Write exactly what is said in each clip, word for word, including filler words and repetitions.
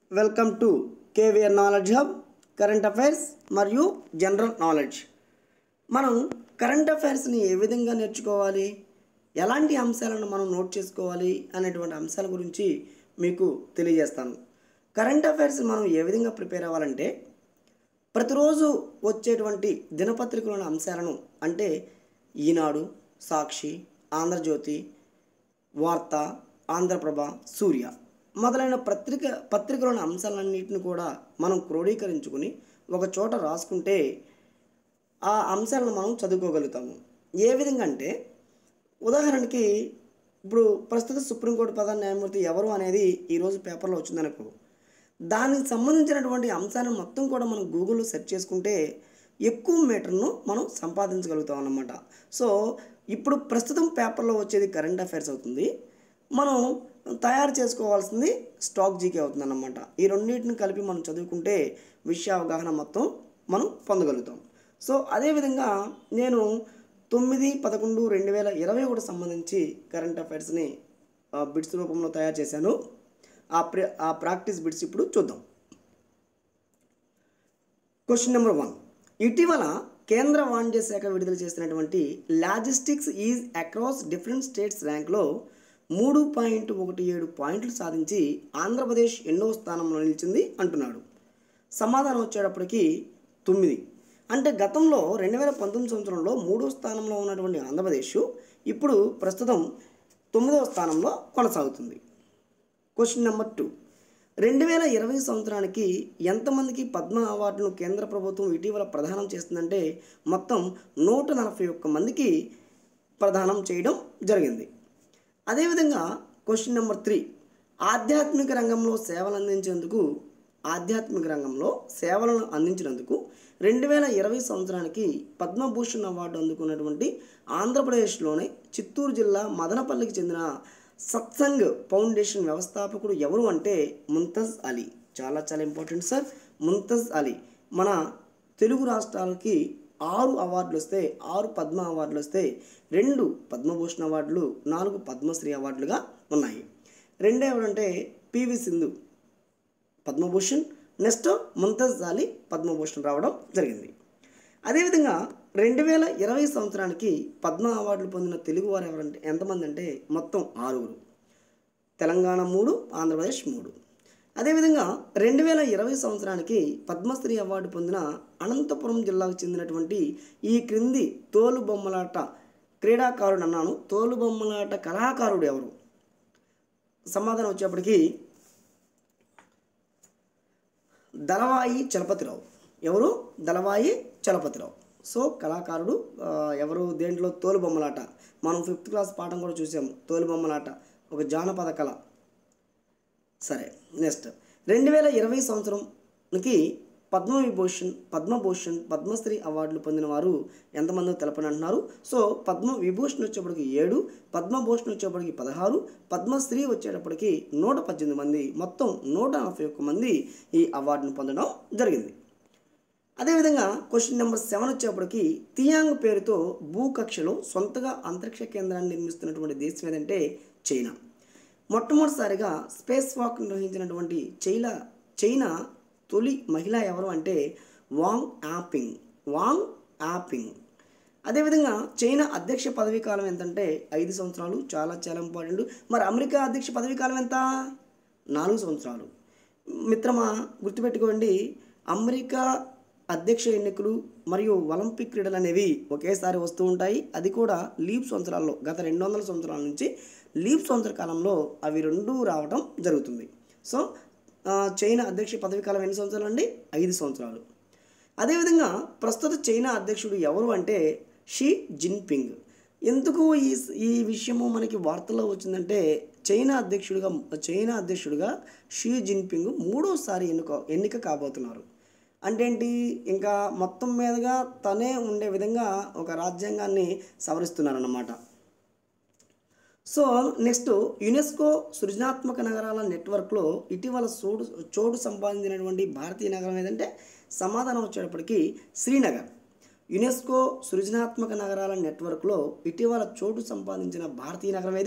Welcome to KVR knowledge hub current affairs మరియు general knowledge. మనం current అఫైర్స్ని ఏ విధంగా నేర్చుకోవాలి, ఎలాంటి అంశాలను మనం నోట్ చేసుకోవాలి అనేటువంటి అంశాల గురించి మీకు తెలియజేస్తాను. కరెంట్ అఫైర్స్ మనం ఏ విధంగా ప్రిపేర్ అవ్వాలంటే, ప్రతిరోజు వచ్చేటువంటి దినపత్రికలోని అంశాలను, అంటే ఈనాడు, సాక్షి, ఆంధ్రజ్యోతి, వార్త, ఆంధ్రప్రభ, సూర్య మొదలైన పత్రిక పత్రికలోని అంశాలన్నింటిని కూడా మనం క్రోడీకరించుకుని ఒక చోట రాసుకుంటే ఆ అంశాలను మనం చదువుకోగలుగుతాము. ఏ విధంగా అంటే, ఉదాహరణకి ఇప్పుడు ప్రస్తుత సుప్రీంకోర్టు ప్రధాన న్యాయమూర్తి ఎవరు అనేది ఈరోజు పేపర్లో వచ్చిందనుకో, దానికి సంబంధించినటువంటి అంశాలను మొత్తం కూడా మనం గూగుల్లో సెర్చ్ చేసుకుంటే ఎక్కువ మీటర్ను మనం సంపాదించగలుగుతాం అన్నమాట. సో ఇప్పుడు ప్రస్తుతం పేపర్లో వచ్చేది కరెంట్ అఫైర్స్ అవుతుంది, మనం తయారు చేసుకోవాల్సింది స్టాక్ జీకే అవుతుంది అన్నమాట. ఈ రెండింటిని కలిపి మనం చదువుకుంటే విషయ అవగాహన మొత్తం మనం పొందగలుగుతాం. సో అదేవిధంగా నేను తొమ్మిది పదకొండు రెండు వేల ఇరవై ఒకటి సంబంధించి కరెంట్ అఫైర్స్ని బిట్స్ రూపంలో తయారు చేశాను. ఆ ప్ర ఆ ప్రాక్టీస్ బిట్స్ ఇప్పుడు చూద్దాం. క్వశ్చన్ నెంబర్ వన్, ఇటీవల కేంద్ర వాణిజ్య శాఖ విడుదల చేసినటువంటి logistics ease across different states ర్యాంక్లో మూడు పాయింట్ ఒకటి ఏడు పాయింట్లు సాధించి ఆంధ్రప్రదేశ్ ఎన్నో స్థానంలో నిలిచింది అంటున్నాడు. సమాధానం వచ్చేటప్పటికి తొమ్మిది. అంటే గతంలో రెండు వేల పంతొమ్మిది సంవత్సరంలో మూడో స్థానంలో ఉన్నటువంటి ఆంధ్రప్రదేశ్ ఇప్పుడు ప్రస్తుతం తొమ్మిదవ స్థానంలో కొనసాగుతుంది. క్వశ్చన్ నెంబర్ టూ, రెండు వేల ఇరవై సంవత్సరానికి ఎంతమందికి పద్మ అవార్డును కేంద్ర ప్రభుత్వం ఇటీవల ప్రదానం చేస్తుందంటే మొత్తం నూట నలభై ఒక్క మందికి ప్రదానం చేయడం జరిగింది. అదేవిధంగా క్వశ్చన్ నెంబర్ త్రీ, ఆధ్యాత్మిక రంగంలో సేవలు అందించేందుకు ఆధ్యాత్మిక రంగంలో సేవలను అందించినందుకు రెండు వేల ఇరవై సంవత్సరానికి పద్మభూషణ్ అవార్డు అందుకున్నటువంటి ఆంధ్రప్రదేశ్లోని చిత్తూరు జిల్లా మదనపల్లికి చెందిన సత్సంగ్ ఫౌండేషన్ వ్యవస్థాపకుడు ఎవరు అంటే ముంతజ్ అలీ. చాలా చాలా ఇంపార్టెంట్ సార్, ముంతజ్ అలీ. మన తెలుగు రాష్ట్రాలకి ఆరు అవార్డులు వస్తే, ఆరు పద్మ అవార్డులు వస్తే రెండు పద్మభూషణ్ అవార్డులు, నాలుగు పద్మశ్రీ అవార్డులుగా ఉన్నాయి. రెండు ఎవరంటే పివి సింధు పద్మభూషణ్, నెక్స్ట్ ముంతజ్ అలీ పద్మభూషణ్ రావడం జరిగింది. అదేవిధంగా రెండు వేల ఇరవై సంవత్సరానికి పద్మ అవార్డులు పొందిన తెలుగువారు ఎవరంటే ఎంతమంది అంటే మొత్తం ఆరుగురు. తెలంగాణ మూడు, ఆంధ్రప్రదేశ్ మూడు. అదేవిధంగా రెండు వేల ఇరవై సంవత్సరానికి పద్మశ్రీ అవార్డు పొందిన అనంతపురం జిల్లాకు చెందినటువంటి ఈ క్రింది తోలు బొమ్మలాట క్రీడాకారుడు అన్నాను, తోలు బొమ్మలాట కళాకారుడు ఎవరు? సమాధానం వచ్చేప్పటికి దళవాయి చలపతిరావు. ఎవరు? దళవాయి చలపతిరావు. సో కళాకారుడు ఎవరు? దేంట్లో? తోలు బొమ్మలాట. మనం ఫిఫ్త్ క్లాస్ పాఠం కూడా చూసాము, తోలు బొమ్మలాట ఒక జానపద కళ. సరే, నెక్స్ట్ రెండు వేల ఇరవై సంవత్సరంకి పద్మవిభూషణ్ పద్మభూషణ్ పద్మశ్రీ అవార్డులు పొందిన వారు ఎంతమందో తెలపని అంటున్నారు. సో పద్మ విభూషణ్ వచ్చేప్పటికి ఏడు, పద్మభూషణ్ వచ్చేప్పటికి పదహారు, పద్మశ్రీ వచ్చేటప్పటికి నూట పద్దెనిమిది మంది, మొత్తం నూట నలభై ఒక్క మంది ఈ అవార్డును పొందడం జరిగింది. అదేవిధంగా క్వశ్చన్ నెంబర్ సెవెన్ వచ్చేప్పటికి తియాంగ్ పేరుతో భూకక్షలో సొంతగా అంతరిక్ష కేంద్రాన్ని నిర్మిస్తున్నటువంటి దేశం ఏదంటే చైనా. మొట్టమొదటిసారిగా స్పేస్ వాక్ నిర్వహించినటువంటి చైనా చైనా తొలి మహిళ ఎవరు అంటే వాంగ్ యాపింగ్. Wang Yaping. అదేవిధంగా చైనా అధ్యక్ష పదవీ కాలం ఎంతంటే ఐదు సంవత్సరాలు. చాలా చాలా ఇంపార్టెంట్. మరి అమెరికా అధ్యక్ష పదవీ కాలం ఎంత? నాలుగు సంవత్సరాలు. మిత్రమా గుర్తుపెట్టుకోండి, అమెరికా అధ్యక్ష ఎన్నికలు మరియు ఒలింపిక్ క్రీడలు అనేవి ఒకేసారి వస్తూ ఉంటాయి. అది కూడా లీప్ సంవత్సరాల్లో, గత రెండు వందల సంవత్సరాల నుంచి లీప్ సంవత్సర కాలంలో అవి రెండూ రావడం జరుగుతుంది. సో చైనా అధ్యక్ష పదవి కాలం ఎన్ని సంవత్సరాలు అండి? ఐదు సంవత్సరాలు. అదేవిధంగా ప్రస్తుత చైనా అధ్యక్షుడు ఎవరు అంటే షీ జిన్పింగ్. ఎందుకు ఈ ఈ విషయము మనకి వార్తల్లో వచ్చిందంటే, చైనా అధ్యక్షుడిగా చైనా అధ్యక్షుడిగా షీ జిన్పింగ్ మూడోసారి ఎన్నుక ఎన్నిక కాబోతున్నారు. అంటే ఏంటి? ఇంకా మొత్తం మీదుగా తనే ఉండే విధంగా ఒక రాజ్యాంగాన్ని సవరిస్తున్నారన్నమాట. సో నెక్స్ట్, యునెస్కో సృజనాత్మక నగరాల నెట్వర్క్లో ఇటీవల చోటు చోటు సంపాదించినటువంటి భారతీయ నగరం ఏదంటే సమాధానం వచ్చేటప్పటికి శ్రీనగర్. యునెస్కో సృజనాత్మక నగరాల నెట్వర్క్లో ఇటీవల చోటు సంపాదించిన భారతీయ నగరం ఏది?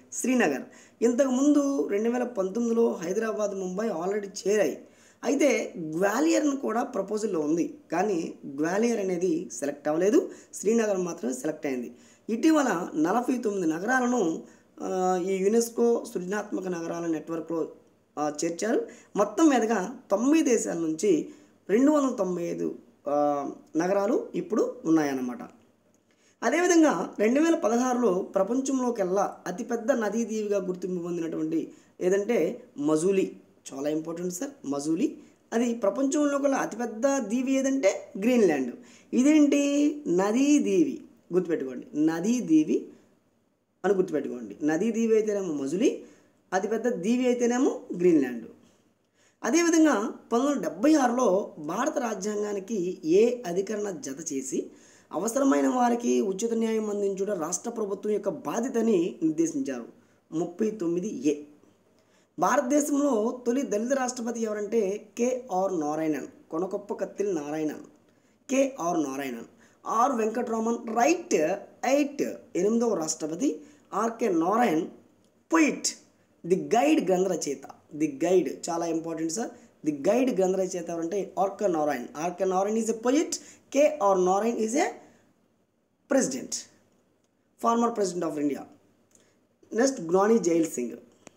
శ్రీనగర్. ఇంతకుముందు రెండు వేల పంతొమ్మిదిలో హైదరాబాద్, ముంబై ఆల్రెడీ చేరాయి. అయితే గ్వాలియర్ను కూడా ప్రపోజల్లో ఉంది, కానీ గ్వాలియర్ అనేది సెలెక్ట్ అవ్వలేదు. శ్రీనగర్ మాత్రమే సెలెక్ట్ అయింది. ఇటీవల నలభై తొమ్మిది నగరాలను ఈ యునెస్కో సృజనాత్మక నగరాల నెట్వర్క్లో చేర్చారు. మొత్తం మీదుగా తొమ్మిది దేశాల నుంచి రెండు వందల తొంభై ఐదు నగరాలు ఇప్పుడు ఉన్నాయన్నమాట. అదేవిధంగా రెండు వేల పదహారులో ప్రపంచంలోకెల్లా అతిపెద్ద నదీ దీవిగా గుర్తింపు పొందినటువంటి ఏదంటే మజూలీ. చాలా ఇంపార్టెంట్ సార్, మజూలీ. అది ప్రపంచంలో కల్లా అతిపెద్ద దీవి ఏదంటే గ్రీన్లాండ్. ఇదేంటి? నదీ దీవి. గుర్తుపెట్టుకోండి, నదీ దీవి అని గుర్తుపెట్టుకోండి. నదీ దీవి అయితేనేమో మజులీ, అతిపెద్ద దీవి అయితేనేమో గ్రీన్లాండ్. అదేవిధంగా పంతొమ్మిది వందల డెబ్బై ఆరులో భారత రాజ్యాంగానికి ఏ అధికరణ జత చేసి అవసరమైన వారికి ఉచిత న్యాయం అందించుట రాష్ట్ర ప్రభుత్వం యొక్క బాధ్యతని నిర్దేశించారు. ముప్పై తొమ్మిది ఏ. భారతదేశంలో తొలి దళిత రాష్ట్రపతి ఎవరంటే కేఆర్ నారాయణన్, కొనకొప్ప కత్తిల్ Narayanan, KR Narayanan. R Venkataraman right eight, ఎనిమిదవ రాష్ట్రపతి RK Narayan poet. The guide గ్రంథ రచయిత, ది గైడ్ చాలా ఇంపార్టెంట్ సార్. ది గైడ్ గ్రంథ రచయిత ఎవరంటే RK Narayan. RK Narayan is a poet, KR Narayan is a president, former president of India. Next Gyani Zail Singh.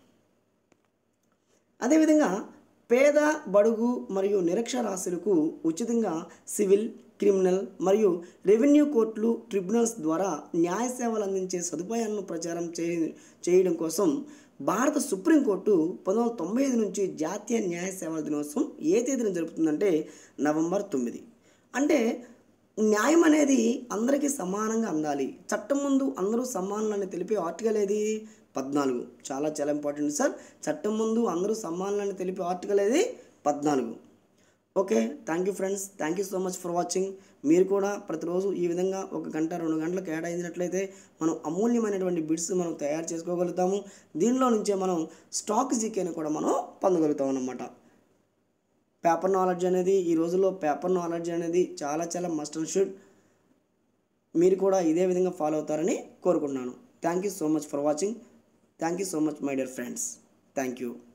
అదేవిధంగా పేద, బడుగు మరియు నిరక్షరాస్యులకు ఉచితంగా సివిల్, క్రిమినల్ మరియు రెవెన్యూ కోర్టులు, ట్రిబ్యునల్స్ ద్వారా న్యాయ సేవలు అందించే సదుపాయాలను ప్రచారం చేయడం కోసం భారత సుప్రీంకోర్టు పంతొమ్మిది వందల తొంభై ఐదు నుంచి జాతీయ న్యాయ సేవల దినోత్సవం ఏ తేదీన జరుపుతుందంటే నవంబర్ తొమ్మిది. అంటే న్యాయం అనేది అందరికీ సమానంగా అందాలి, చట్టం ముందు అందరూ సమానులని తెలిపే ఆర్టికల్ ఏది? పద్నాలుగు. చాలా చాలా ఇంపార్టెంట్ సార్. చట్టం ముందు అందరూ సమానులని తెలిపే ఆర్టికల్ ఏది? పద్నాలుగు. Okay, thank you friends, thank you so much for watching. మీరు కూడా ప్రతిరోజు ఈ విధంగా ఒక గంట రెండు గంటలు కేటాయించినట్లయితే మనం అమూల్యమైనటువంటి బిట్స్ మనం తయారు చేసుకోగలుగుతాము. దీనిలో నుంచే మనం స్టాక్ జీకేని కూడా మనం పొందగలుగుతాం అన్నమాట. పేపర్ నాలెడ్జ్ అనేది ఈ రోజుల్లో పేపర్ నాలెడ్జ్ అనేది చాలా చాలా మస్ట్ అండ్ షుడ్. మీరు కూడా ఇదే విధంగా ఫాలో అవుతారని కోరుకుంటున్నాను. Thank you so much for watching. Thank you so much my dear friends. Thank you.